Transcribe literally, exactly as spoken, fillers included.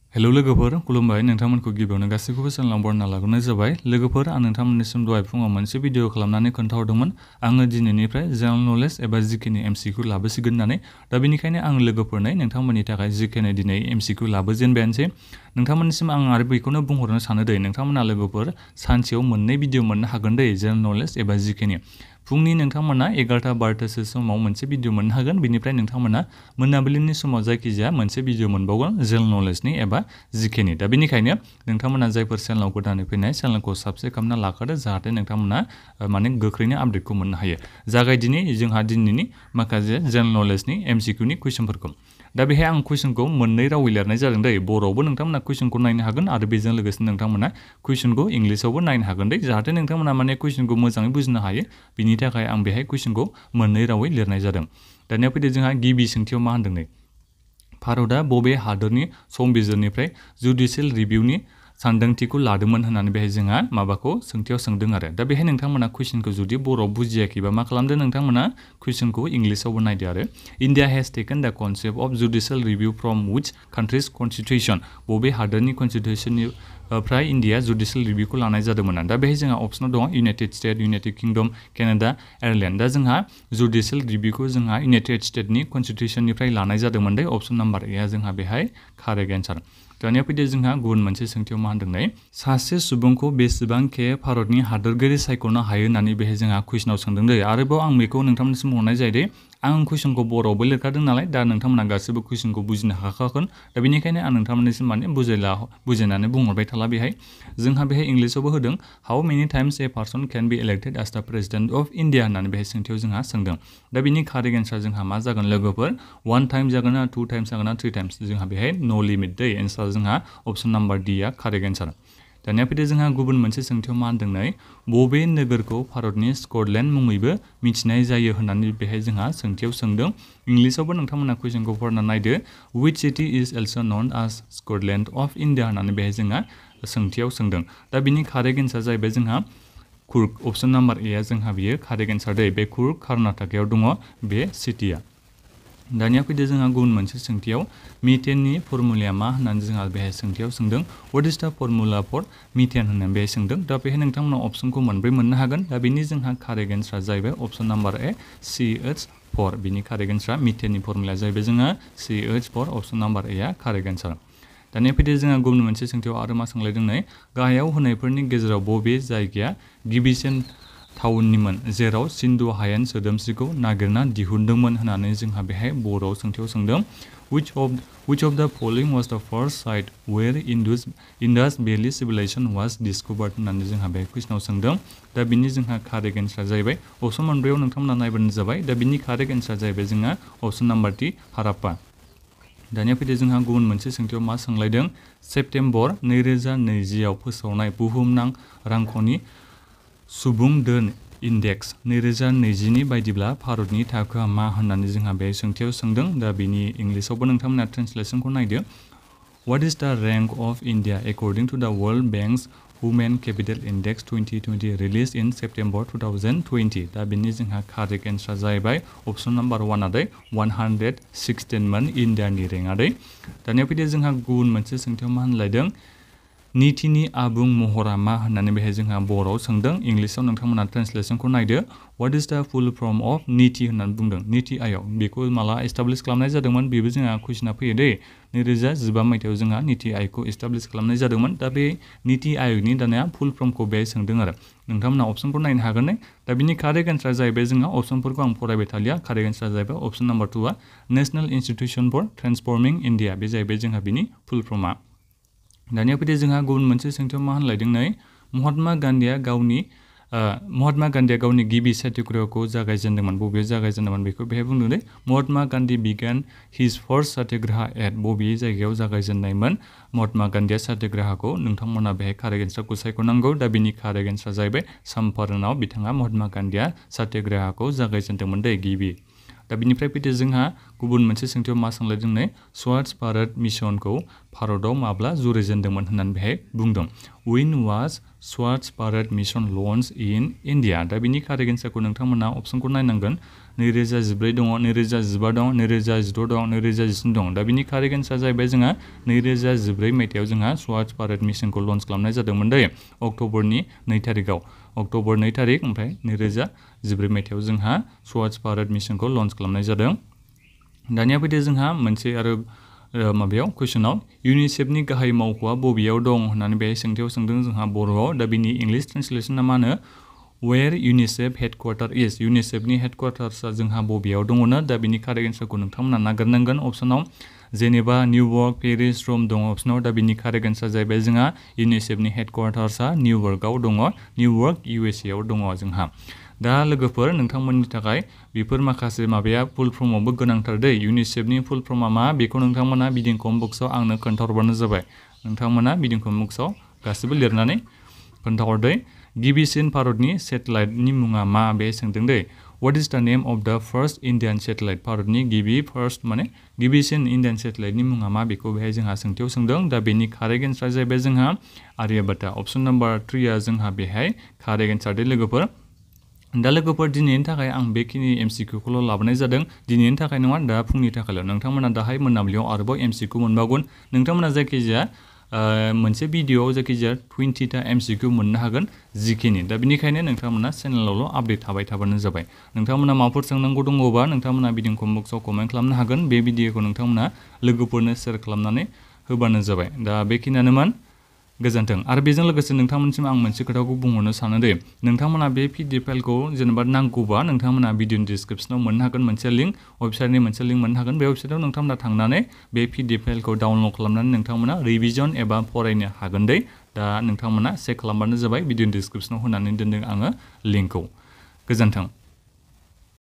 hello लोगोफोर खुलुमबाय नोंथांमोनखौ गिबियावनो गासैखौबो चेनेलाव बरायना लाग्रोनाय जाबाय लोगोफोर आं नोंथांमोननिसिम दहाय फुङाव मोनसे भिडिअ खालामनानै खोन्थाहरदोंमोन आङो दिनैनिफ्राय जेनेरेल नलेज एबा जिकेनि एमसिकिउ लाबोसिगोन होननानै दा बेनिखायनो आं लोगोफोरनो नोंथांमोननि थाखाय जिकेनि दिनै एमसिकिउ लाबोजेनबायानोसै नोंथांमोननिसिम आं आरो बेखौनो बुंहरनो सानो दे नोंथांमोना लोगोफोर सानसेयाव मोननै भिडिअ मोननो हागोन दे जेनेरेल नलेज एबा जिकेनि फुंनि नोंथांमोना एगारथा बारथासो समाव मोनसे भिडिअ मोननो हागोन बेनिफ्राय नोंथांमोना मोनाबिलिनि समाव जायखिजाया मोनसे भिडिअ मोनबावगोन जेनेरेल नलेजनि एबा जिकेनि दा बेनिखायनो नोंथांमोना जायफोर चेनेलाव गोदानै फैनाय चेनेलखौ साबस्क्राइब खालामना लाखादो जाहाथे नोंथांमोना माने गोख्रैनो आपडेटखौ मोननो हायो जागायदिनि जोंहा दिनैनि माखासे जेनेरेल नलेजनि एमसिकिउनि कुइसनफोरखौ दा बेहाय आं कुइसनखौ मोननै रावै लिरनाय जादों दै बर'आवबो नोंथांमोना कुइसनखौ नायनो हागोन आरो बेजों लोगोसे नोंथांमोना कुइसनखौ इंलिसावबो नायनो हागोन दै जाहाथे नोंथांमोना माने कुइसनखौ मोजाङै बुजिनो हायो बिनि थाखाय आं बेहाय कुइसनखौ मोननै रावै लिरनाय जादों दानिया फैदो जोंहा गिबि सोंथियाव मा होनदों नै भारतआ बबे हादरनि संबिजिरनिफ्राय जुडिशियेल रिभिउनि सानदांथिखौ लादोंमोन होननानै बेहाय जोंहा माबाखौ सोंथियाव सोंदों आरो दा बेहाय नोंथांमोना कुइसनखौ जुदि बर'आव बुजियाखैबा मा खालामदो नोंथांमोना कुइसनखौ इंलिसावबो नायदो आरो India has taken the concept of judicial review from which countries constitution बबे हादरनि कनस्टिटिउशननि फ्राय इन्डिया जुडिशियेल रिभिउखौ लानाय जादोंमोन दा बेहाय जोंहा अपसनाव दङ United States United Kingdom Canada Ireland दा जोंहा जुडिशियेल रिभिउखौ जोंहा इउनाइटेड स्टेटनि कनस्टिटिउशननिफ्राय लानाय जादोंमोन दे अपसन नाम्बार ए जोंहा बेहाय कारेक्ट एन्सार दानिया फैदो जोंहा गुबुन मोनसे सोंथियाव मा होनदों नै सासे सुबुंखौ बेसेबां खे भारतनि हादोरगिरि सायख'नो हायो होननानै बेहाय जोंहा कुइसनाव सोंदों दै आरोबाव आं बेखौ नोंथांमोननिसिम हरनाय जायो दे आं कुइसनखौ बर'आवबो लिरखादों नालाय दा नोंथांमोना गासैबो कुइसनखौ बुजिनो हाखागोन दा बेनिखायनो आं नोंथांमोननिसिम माने बुजायला बुजायनानै बुंहरबाय थाला बेहाय जोंहा बेहाय इंलिसावबो होदों how many times a person can be elected as the president of India होननानै बेहाय सोंथियाव जोंहा सोंदों दा बिनि कारेक्ट एन्सार जोंहा मा जागोन लोगोफोर वान टाइम जागोन ना टु टाइम्स जागोन ना थ्रि टाइम्स जोंहा बेहाय नो लिमिट दै एन्सार जोंहा अपसन नाम्बार डि आ कारेक्ट एन्सार दानिया फैदो जोंहा गुबुन मोनसे सोंथियाव मा होनदों नै बबे नोगोरखौ भारतनि स्कटलेण्ड मुङैबो मिथिनाय जायो होननानै बेहाय जोंहा सोंथियाव सोंदों इंलिसावबो नोंथांमोना कुइसनखौ फरायना नायदो which city is also known as Scotland of India होननानै बेहाय जोंहा सोंथियाव सोंदों दा बिनि कारेक्ट एन्सार जाहैबाय जोंहा कुर्ग अपसन नाम्बार ए आ जोंहा बियो कारेक्ट एन्सार दै बे कुर्ग कर्नाटकआव दङ बे सिटिया दानिया फैदो जोंहा गुबुन मोनसे सोंथियाव मिथेननि फर्मुलाया मा होननानै जोंहा बेहाय सोंथियाव सोंदों व्हाट इज द फर्मुला फर मिथेन होननानै बेहाय सोंदों दा बेहाय नोंथांमोना अपसनखौ मोनब्रै मोननो हागोन दा बेनि जोंहा कारेक्ट एन्सारा जाहैबाय अपसन number A C H for बिनि कारेक्ट एन्सारा मिथेननि फर्मुलाया जाहैबाय जोंहा सि एच फर अपसन नाम्बार ए आ कारेक्ट एन्सार दानिया फैदो जोंहा गुबुन मोनसे सोंथियाव आरो मा सोंलायदों नै गाहायाव होनायफोरनि गेजेराव बबे जायगाया गिबिसिन टाउननिमोन जेराव सिन्धु हायेन सोदोमस्रिखौ नागिरना दिहुनदोंमोन होननानै जोंहा बेहाय बर'आव सोंथियाव सोंदों which of which of the following was the first site where Indus Indus Valley civilization was discovered होननानै जोंहा बे कुइसनाव सोंदों दा बिनि जोंहा कारेक्ट एन्सार जाहैबाय अपसन मोनब्रैयाव नोंथांमोना नायबानो जाबाय दा बिनि कारेक्ट एन्सार जाहैबाय जोंहा अपसन नाम्बार टि हाराप्पा दानिया फैदो जोंहा गुबुन मोनसे सोंथियाव मा सोंलायदों सेप्तेम्बर नैरोजा नैजिआव फोसावनाय बुहुमनां रांख'नि सुबुं दोन इन्डेक्स नैरोजा नैजिनि बायदिब्ला भारतनि थाखोआ मा होननानै जोंहा बे सोंथियाव सोंदों दा बिनि इंलिसावबो नोंथांमोना ट्रेन्सलेसनखौ नायदो what is the rank of India according to the world bank's women capital index twenty twenty release in September two thousand twenty दा बिनि जोंहा कारेक्ट एन्सार जाहैबाय अपसन नाम्बार वान आदै वान हान्ड्रेड सिक्सटिनमोन इन्डियानि रेंक आदै दानिया फैदो जोंहा गुबुन मोनसे सोंथियाव मा होनलायदों नीतिनि आबुं महरा मा होननानै बेहाय जोंहा बर'आव सोंदों इंलिसाव नोंथांमोना ट्रेन्सलेसनखौ नायदो व्हाट इज द फुल फर्म अफ नीति होननानै बुंदों नीति आयग बेखौ माला एस्टाब्लिश खालामनाय जादोंमोन बेबो जोंहा कुइसना फैयो दै नैरोजा जिबा मायथाइयाव जोंहा नीति आयगखौ एस्टाब्लिश खालामनाय जादोंमन दा बे नीति आयगनि दानिया फुल फर्मखौ बेहाय सोंदों आरो नोंथांमोना अपसनखौ नायनो हागोन नै दा बिनि कारेक्ट एन्सार जाहैबाय जोंहा अपसनफोरखौ आं फरायबाय थालिया कारेक्ट एन्सार जाहैबाय अपसन नाम्बार टु आ national institution for transforming India बे जाहैबाय जोंहा बिनि फुल फर्मा दानिया फैदो जोंहा गुबुन मोनसे सोंथियाव मा होनलायदों नै महात्मा गान्धीया गावनि महात्मा गान्धीया गावनि गिबि सत्याग्रहखौ जागायजेनदोंमोन बबेयाव जागायजेनदोंमोन बेखौ बेहाय बुंदों दे महात्मा गान्धी बिगान हिज फर्स्ट सत्याग्रह एट बबे जायगायाव जागायजेननायमोन महात्मा गान्धीया सत्याग्रहखौ नोंथांमोना बेहाय कारेक्ट एन्सारखौ सायख'नांगौ दा बिनि कारेक्ट एन्सार जाहैबाय चम्पारनाव बिथाङा महात्मा गान्धीया सत्याग्रहखौ जागायजेनदोंमोन दे गिबि दा बिनिफ्राय फैदो जोंहा गुबुन मोनसे सोंथियाव मा सोंलायदों नै स्वच्छ भारत मिशनखौ भारतआव माब्ला जुरिजेनदोंमोन होननानै बेहाय बुंदों when was Swachh Bharat mission launch in India दा बिनि कारेक्ट एन्सारखौ नोंथांमोना अपसनखौ नायनांगोन नैरोजा जिब्रै दङ नैरोजा जिबा दं नैरोजा जिद' दं नैरोजा जिस्नि दं दा बिनि कारेक्ट एन्सारा जाहैबाय जोंहा नैरोजा जिब्रै मायथाइयाव जोंहा स्वच्छ भारत मिशनखौ लन्च खालामनाय जादोंमोन दै अक्ट'बरनि नै थारिखआव अक्ट'बर नै थारिख ओमफ्राय नैरोजा जिब्रै मायथाइयाव जोंहा स्वच्छ भारत मिशनखौ लन्च खालामनाय जादों दानिया फैदो जोंहा मोनसे आरो माबायाव कुइसनाव इउनिसेफनि गाहाय मावख'आ बबेयाव दं होननानै बे सोंथियाव सोंदों जोंहा बर'आव दा बिनि इंलिश ट्रेन्सलेसना मा होनो वेर इउनिसेफ हेडक्वार्टार इज इउनिसेफनि हेडक्वार्टार्सआ जोंहा बबेयाव दङनो दा बिनि कारेक्ट एन्सारखौ नोंथांमोना नागिरनांगोन अपसनाव जेनेबा निउयर्क पेरिस रम दङ अपसनाव दा बिनि कारेक्ट एन्सार जाहैबाय जोंहा इउनिसेफनि हेडक्वार्टार्सआ निउयर्कआव दङ निउयर्क इउ एस ए आव दङ जोंहा दा लोगोफोर नोंथांमोननि थाखाय बेफोर माखासे माबाया फुल फर्मावबो गोनांथार दै इउनिसेफनि फुल फर्मा मा बेखौ नोंथांमोना बिदिं कमेन्ट बक्सआव आंनो खोन्थाहरबानो जाबाय नोंथांमोना बिदिं कमेन्ट बक्सआव गासिबो लिरनानै खोन्थाहरदै गिबिसिन भारतनि सेटेलाइटनि मुङा मा बे सोंदों दै what is the name of the first Indian satellite भारतनि गिबि फार्स्ट माने गिबिसिन इन्डियान सेटेलाइटनि मुङा मा बेखौ बेहाय जोंहा सोंथियाव सोंदों दा बेनि कारेक्ट एन्सारा जाहैबाय जोंहा आर्यभट्टा अपसन नाम्बार थ्रिआ जोंहा बेहाय कारेक्ट एन्सार दै लोगोफोर दा लोगोफोर दिनैनि थाखाय आं बेखिनि एमसिकिउखौल' लाबोनाय जादों दिनैनि थाखाय नङा दा फुंनि थाखायल' नोंथांमोना दाहाय मोनाबिलियाव आरोबाव एमसिकिउ मोनबावगोन नोंथांमोना जायखिजाया मोनसे भिडिअ'आव जायखिजाया टुवेन्टिटा एमसिकिउ मोननो हागोन जिखिनि दा बिनिखायनो नोंथांमोना चेनेलावल' आपडेट थाबाय थाबानो जाबाय नोंथांमोना माबाफोर सोंनांगौ दङबा नोंथांमोना बिदिं कमेन्ट बक्सआव कमेन्ट खालामनो हागोन बे भिडिअ'खौ नोंथांमोना लोगोफोरनो शेयार खालामनानै होबानो जाबाय दा बेखिनियानोमोन गोजोन्थों आरो बेजों लोगोसे नोंथांमोनसिम आं मोनसे खोथाखौ बुंहरनो सानो दे नोंथांमोना बे पिडिएफ फाइलखौ जेनेबा नांगौबा नोंथांमोना भिडिअनि डिसक्रिपसनाव मोननो हागोन मोनसे लिंक वेबसाइटनि मोनसे लिंक मोननो हागोन बे वेबसाइटआव नोंथांमोना थांनानै बे पिडिएफ फाइलखौ डाउनलड खालामनानै नोंथांमोना रिभिजन एबा फरायनो हागोन दे दा नोंथांमोना चेक खालामबानो जाबाय भिडिअनि डिसक्रिपसनाव होनानै दोनदों आङो लिंकखौ गोजोन्थों